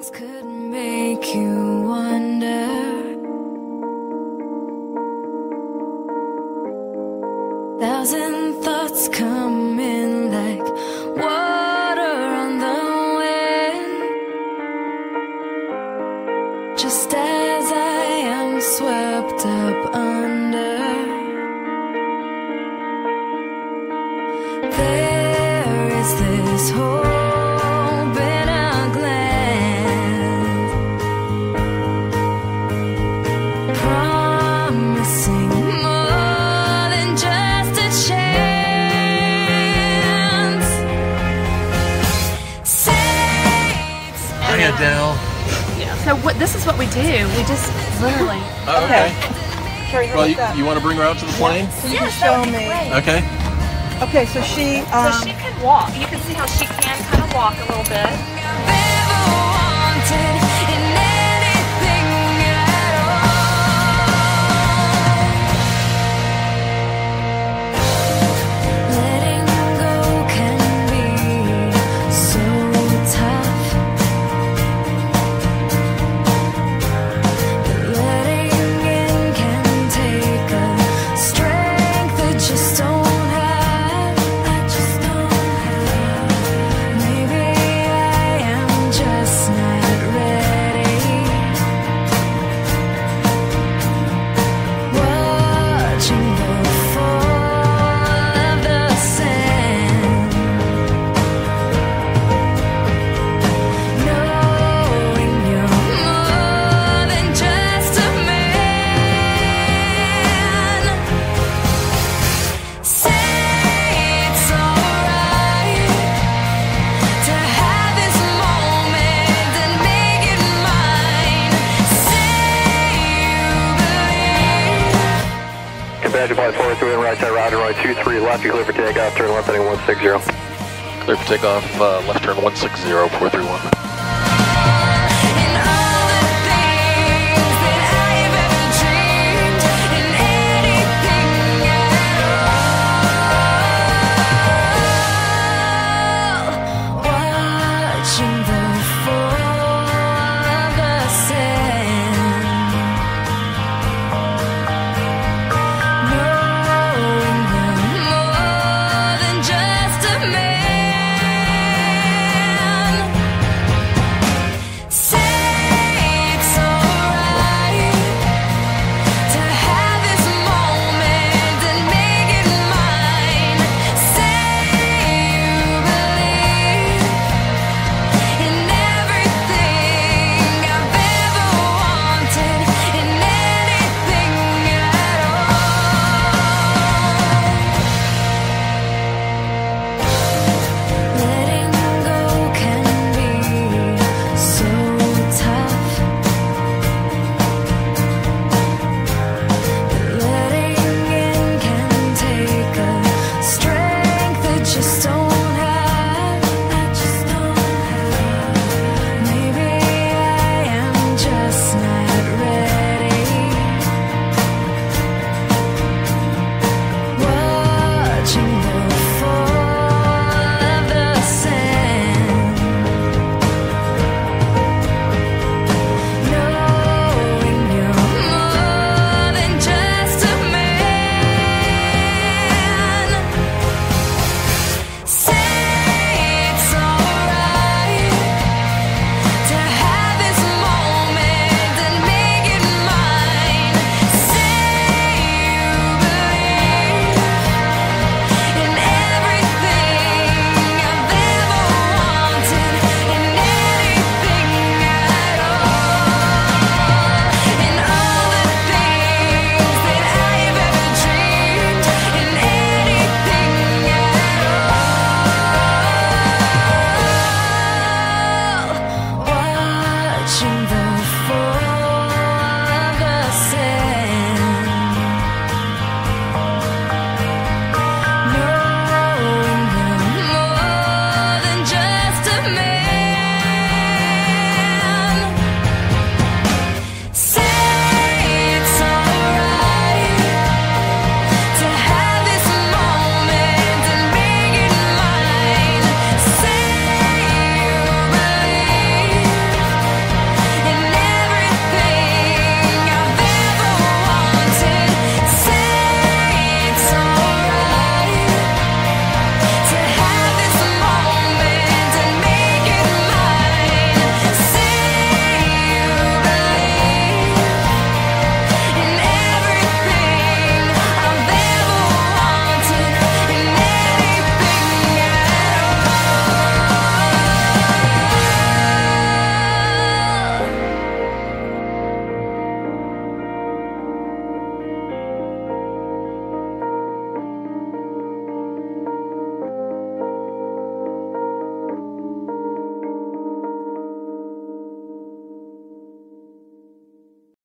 Could make you wonder. Thousand thoughts come in like water on the wind, just as I am swept up under. There is this hope in a glance, promising more than just a chance. Hi, Adele. So this is what we do. We just literally. Oh, okay. Well, you want to bring her out to the plane? So you can show me. Okay. Okay, so she can walk. You can see how she can kind of walk a little bit. Badger Flight 431, right side, router, right 23 left, you clear for takeoff, turn left heading 160. Clear for takeoff, left turn 160, 431.